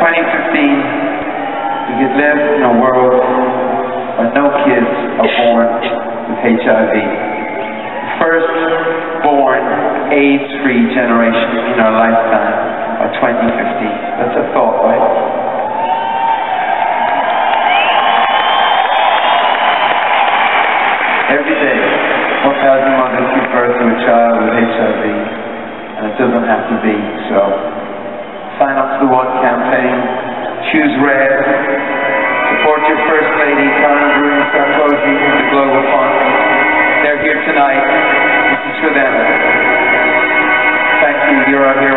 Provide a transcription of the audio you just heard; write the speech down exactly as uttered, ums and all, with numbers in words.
twenty fifteen, we could live in a world where no kids are born with H I V. The first born AIDS-free generation in our lifetime by twenty fifteen. That's a thought, right? Every day, one thousand mothers give birth to a child with H I V, and it doesn't have to be so. Sign up to the One campaign, choose red, support your First Lady, Karen Bruni Sarkozy, and the Global Fund. They're here tonight. This is for them. Thank you. You're our hero.